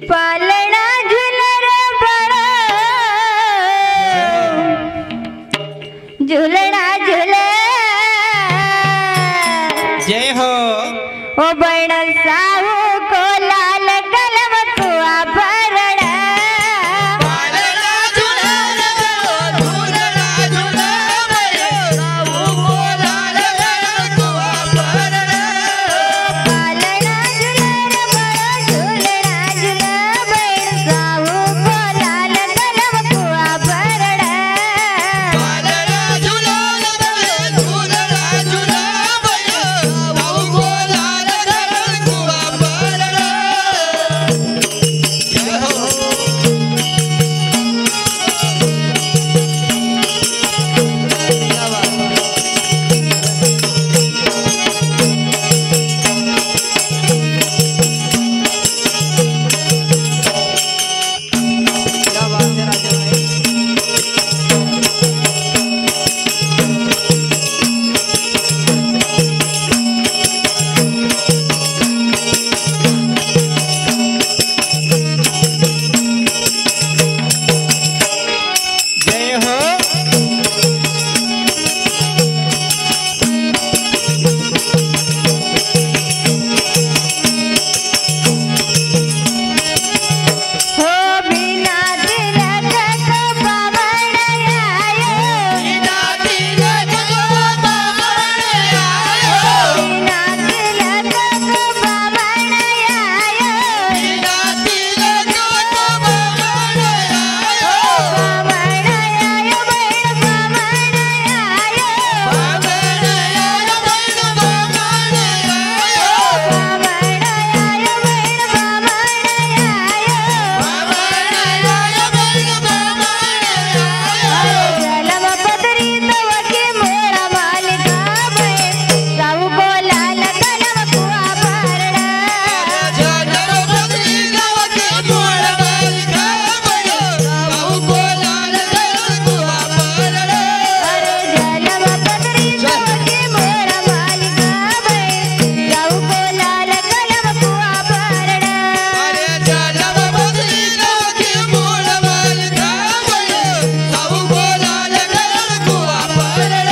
पालना झूलर बड़ा झूलना झूले जय हो ओ बण साहू को लाल कलम कुआ भरण पालना झूलर झूलना झूले साहू को लाल कलम कुआ भरण पालना झूलर बड़ा झूलना झूले बण साहू को लाल कलम कुआ भरण पालना झूलर झूलना झूले साहू को लाल कलम कुआ भरण जय हो जय हो हो बिना तिलक को पावन आयो बिना तिलक को पावन आयो बिना तिलक को पावन आयो बिना तिलक को पावन आयो पावन आयो बण पावन आयो पावन आयो बण पावन आयो पावन आयो बण पावन आयो पावन आयो बण पावन आयो जलम पदरी तव के मोरा मालिका बण साहू को लाल कलम कुआ भरण जनम पत्नी गाव के मोड़ मालिका बनो साहू को लाल कलम कुआ भरण अरे जलम पदरी तव के मोरा मालिका बण साहू को लाल कलम कुआ भरण अरे जनम पत्नी गाव के मोड़ मालिका बनो साहू को लाल कलम कुआ भरण